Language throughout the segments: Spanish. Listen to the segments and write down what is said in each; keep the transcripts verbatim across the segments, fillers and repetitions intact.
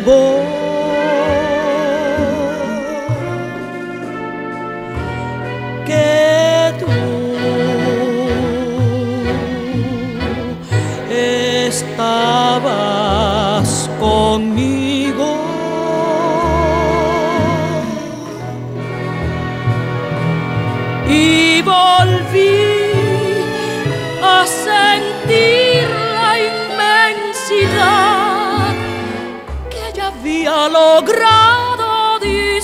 voz, que tú estabas conmigo y volví a sentir la inmensidad que ya había logrado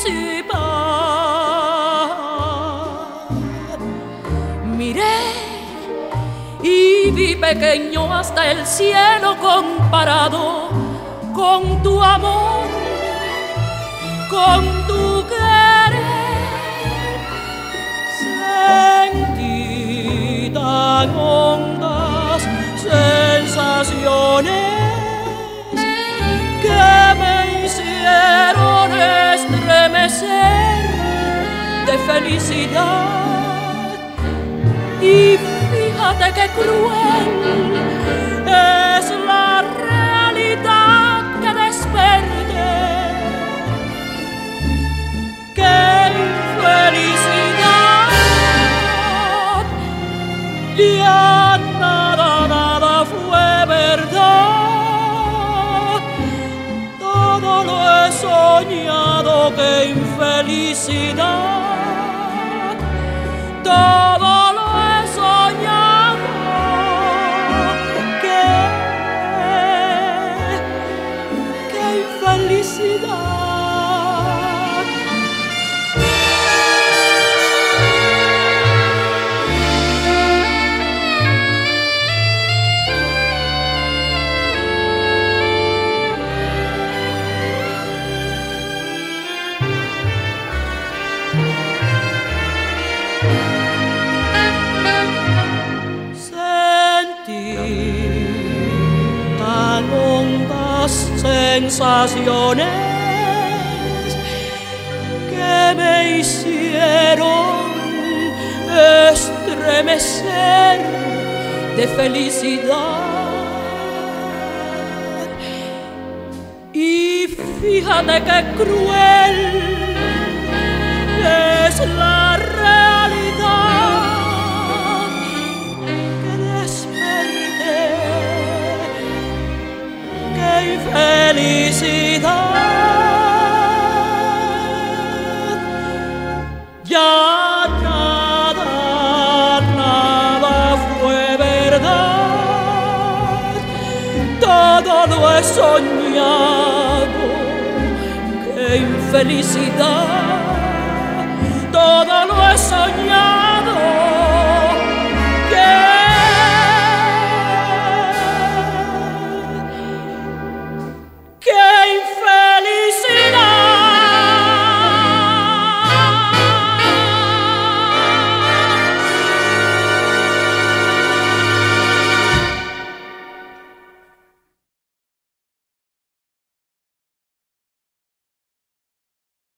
disipar. Miré y vi pequeño hasta el cielo comparado con tu amor, con tu querer. Sentí tan hondas sensaciones que me hicieron estremecer de felicidad. Y fíjate qué cruel es la realidad que desperté. ¡Qué infelicidad! Ya nada, nada fue verdad. Todo lo he soñado, qué infelicidad. Todo lo he soñado, qué, qué infelicidad. Tan hondas sensaciones que me hicieron estremecer de felicidad. Y fíjate qué cruel es la realidad que desperté. ¡Qué infelicidad! Ya nada, nada fue verdad. Todo lo he soñado. ¡Qué infelicidad! Todo lo he soñado.